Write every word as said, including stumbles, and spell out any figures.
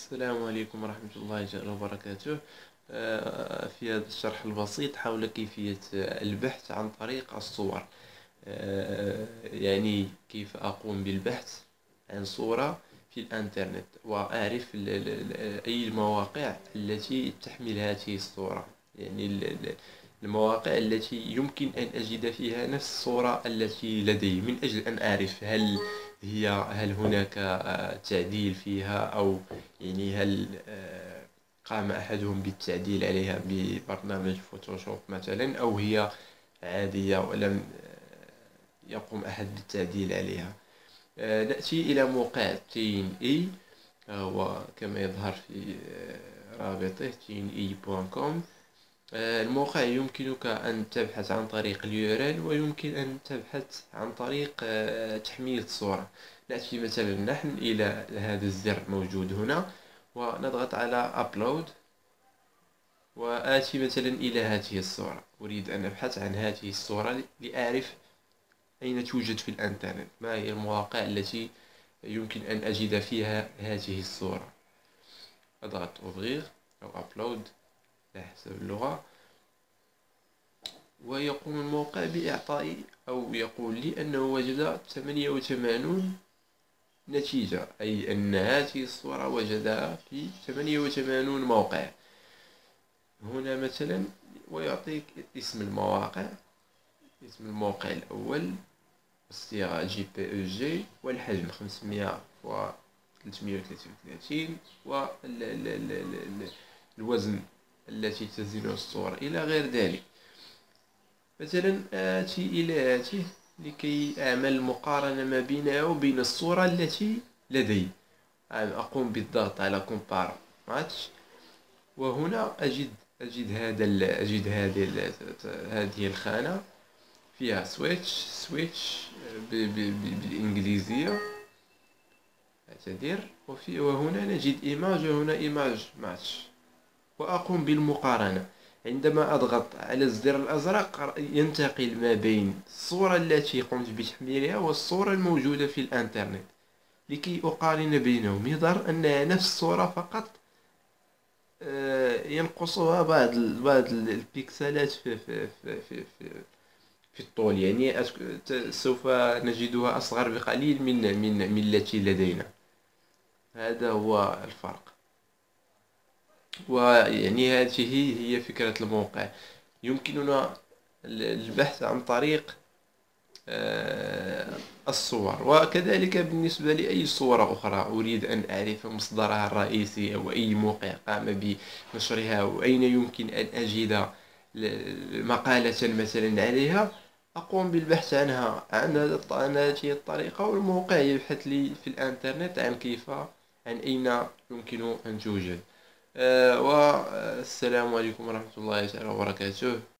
السلام عليكم ورحمة الله تعالى وبركاته. آه، في هذا الشرح البسيط حول كيفية البحث عن طريق الصور. آه، يعني كيف أقوم بالبحث عن صورة في الإنترنت وأعرف ال- ال- ال- أي المواقع التي تحمل هذه الصورة، يعني ال- ال- المواقع التي يمكن أن أجد فيها نفس الصورة التي لدي، من أجل أن أعرف هل هي هل هناك آه، تعديل فيها، أو يعني هل آه، قام أحدهم بالتعديل عليها ببرنامج فوتوشوب مثلا، أو هي عادية ولم آه، يقوم أحد بالتعديل عليها. آه، نأتي إلى موقع تين إي، وكما يظهر في آه، رابطه تين إي دوت كوم. الموقع يمكنك أن تبحث عن طريق اليو ار ال، ويمكن أن تبحث عن طريق آه، تحميل الصورة. نأتي مثلا نحن إلى هذا الزر موجود هنا، ونضغط على أبلود، وآتي مثلا إلى هذه الصورة. أريد أن أبحث عن هذه الصورة لأعرف أين توجد في الإنترنت، ما هي المواقع التي يمكن أن أجد فيها هذه الصورة. أضغط أوفغيغ أو أبلود على حسب اللغة، ويقوم الموقع بإعطائي أو يقول لي أنه وجد ثمانية وثمانون نتيجة، أي أن هذه الصورة وجدها في ثمانية وثمانون موقع هنا مثلا. ويعطيك اسم المواقع، اسم الموقع الأول، الصيغة جي بي إي جي، والحجم خمسمائة و ثلاثمائة وثلاثة وثلاثين، والوزن التي تزن الصورة إلى غير ذلك. مثلا آتي إلى هاته لكي أعمل مقارنة ما بينها وبين الصورة التي لدي. أقوم بالضغط على compare match، وهنا أجد أجد هذا أجد هذه هذه الخانة فيها switch switch بالإنجليزية، اعتذر. وفي وهنا نجد image، وهنا image match، وأقوم بالمقارنة. عندما أضغط على الزر الأزرق ينتقل ما بين الصورة التي قمت بتحميلها والصورة الموجودة في الإنترنت، لكي أقارن بينهم. يظهر أنها نفس الصورة، فقط آه، ينقصها بعض بعض البكسلات في في في في, في, في الطول، يعني سوف نجدها أصغر بقليل من من من التي لدينا. هذا هو الفرق. ويعني هذه هي فكرة الموقع. يمكننا البحث عن طريق آه، الصور، وكذلك بالنسبة لأي صورة أخرى أريد أن أعرف مصدرها الرئيسي، أو أي موقع قام بنشرها، وأين يمكن أن أجد مقالة مثلا عليها. أقوم بالبحث عنها عن هذه الطريقة، والموقع يبحث لي في الإنترنت عن كيف عن أين يمكن أن توجد. آه، والسلام عليكم ورحمة الله تعالى وبركاته.